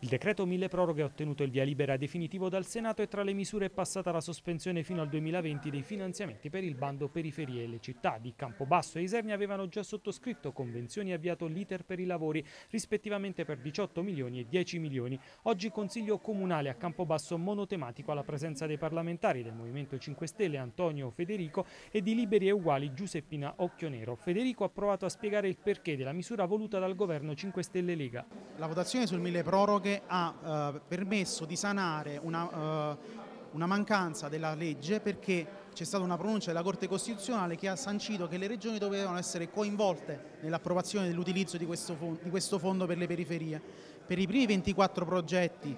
Il decreto milleproroghe ha ottenuto il via libera definitivo dal Senato e tra le misure è passata la sospensione fino al 2020 dei finanziamenti per il bando periferie. Le città di Campobasso e Isernia avevano già sottoscritto convenzioni e avviato l'iter per i lavori, rispettivamente per 18 milioni e 10 milioni. Oggi Consiglio Comunale a Campobasso monotematico alla presenza dei parlamentari del Movimento 5 Stelle Antonio Federico e di Liberi e Uguali Giuseppina Occhionero. Federico ha provato a spiegare il perché della misura voluta dal governo 5 Stelle Lega. La votazione sul milleproroghe ha permesso di sanare una mancanza della legge, perché c'è stata una pronuncia della Corte Costituzionale che ha sancito che le regioni dovevano essere coinvolte nell'approvazione dell'utilizzo di questo fondo per le periferie. Per i primi 24 progetti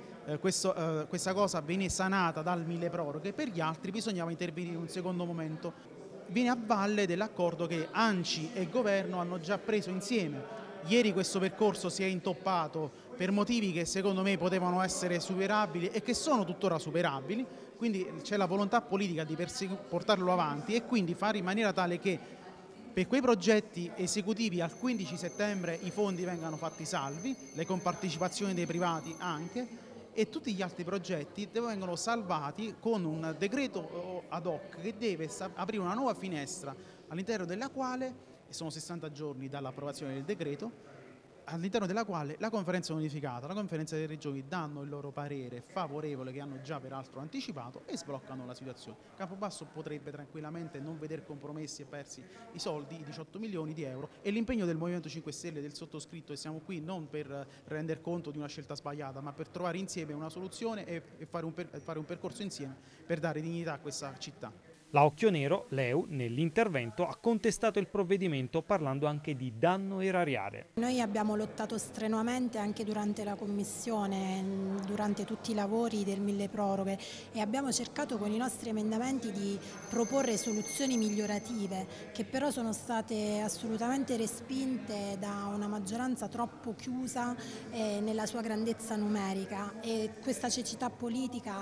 questa cosa viene sanata dal milleproroghe, per gli altri bisognava intervenire in un secondo momento. Viene a valle dell'accordo che ANCI e Governo hanno già preso insieme. Ieri questo percorso si è intoppato per motivi che secondo me potevano essere superabili e che sono tuttora superabili, quindi c'è la volontà politica di portarlo avanti e quindi fare in maniera tale che per quei progetti esecutivi al 15 settembre i fondi vengano fatti salvi, le compartecipazioni dei privati anche, e tutti gli altri progetti vengono salvati con un decreto ad hoc che deve aprire una nuova finestra all'interno della quale, e sono 60 giorni dall'approvazione del decreto, all'interno della quale la conferenza unificata, la conferenza delle regioni danno il loro parere favorevole, che hanno già peraltro anticipato, e sbloccano la situazione. Campobasso potrebbe tranquillamente non veder compromessi e persi i soldi, i 18 milioni di euro, e l'impegno del Movimento 5 Stelle, del sottoscritto, e siamo qui non per render conto di una scelta sbagliata, ma per trovare insieme una soluzione e fare un percorso insieme per dare dignità a questa città. La Occhionero, Leu, nell'intervento ha contestato il provvedimento parlando anche di danno erariale. Noi abbiamo lottato strenuamente anche durante la commissione, durante tutti i lavori del milleproroghe, e abbiamo cercato con i nostri emendamenti di proporre soluzioni migliorative che però sono state assolutamente respinte da una maggioranza troppo chiusa nella sua grandezza numerica, e questa cecità politica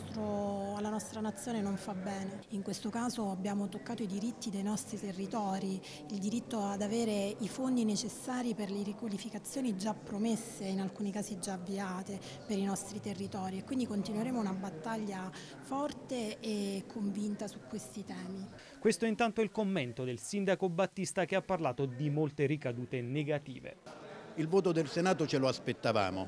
alla nostra nazione non fa bene. In questo caso abbiamo toccato i diritti dei nostri territori, il diritto ad avere i fondi necessari per le riqualificazioni già promesse, in alcuni casi già avviate per i nostri territori, e quindi continueremo una battaglia forte e convinta su questi temi. Questo è intanto il commento del sindaco Battista, che ha parlato di molte ricadute negative. Il voto del Senato ce lo aspettavamo,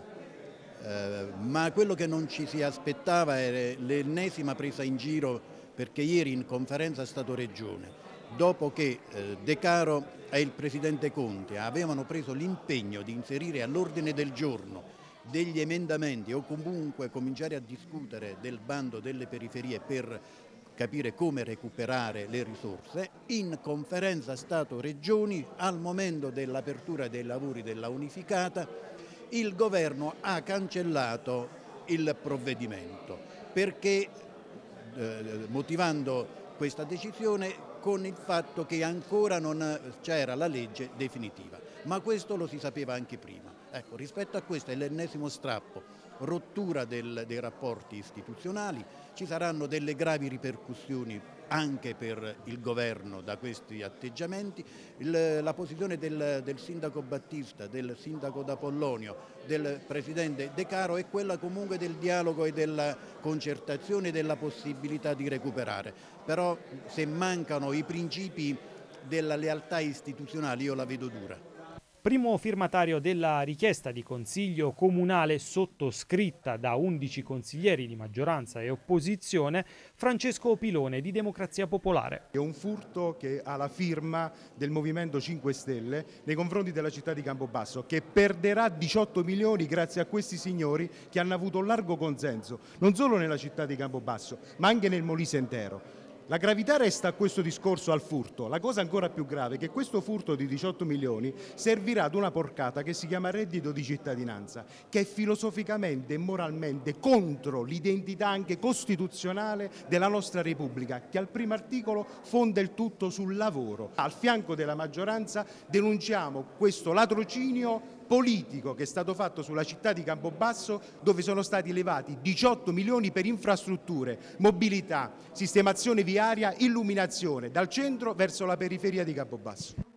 ma quello che non ci si aspettava era l'ennesima presa in giro, perché ieri in conferenza Stato-Regione, dopo che De Caro e il Presidente Conte avevano preso l'impegno di inserire all'ordine del giorno degli emendamenti o comunque cominciare a discutere del bando delle periferie per capire come recuperare le risorse, in conferenza Stato-Regioni, al momento dell'apertura dei lavori della unificata, il Governo ha cancellato il provvedimento, perché motivando questa decisione con il fatto che ancora non c'era la legge definitiva, ma questo lo si sapeva anche prima. Ecco, rispetto a questo è l'ennesimo strappo, rottura dei rapporti istituzionali, ci saranno delle gravi ripercussioni anche per il governo da questi atteggiamenti. La posizione del sindaco Battista, del sindaco d'Apollonio, del presidente De Caro è quella comunque del dialogo e della concertazione e della possibilità di recuperare, però se mancano i principi della lealtà istituzionale io la vedo dura. Primo firmatario della richiesta di consiglio comunale sottoscritta da 11 consiglieri di maggioranza e opposizione, Francesco Pilone di Democrazia Popolare. È un furto che ha la firma del Movimento 5 Stelle nei confronti della città di Campobasso, che perderà 18 milioni grazie a questi signori che hanno avuto un largo consenso, non solo nella città di Campobasso, ma anche nel Molise intero. La gravità resta a questo discorso al furto. La cosa ancora più grave è che questo furto di 18 milioni servirà ad una porcata che si chiama reddito di cittadinanza, che è filosoficamente e moralmente contro l'identità anche costituzionale della nostra Repubblica, che al primo articolo fonda il tutto sul lavoro. Al fianco della maggioranza denunciamo questo latrocinio politico che è stato fatto sulla città di Campobasso, dove sono stati levati 18 milioni per infrastrutture, mobilità, sistemazione viaria, illuminazione, dal centro verso la periferia di Campobasso.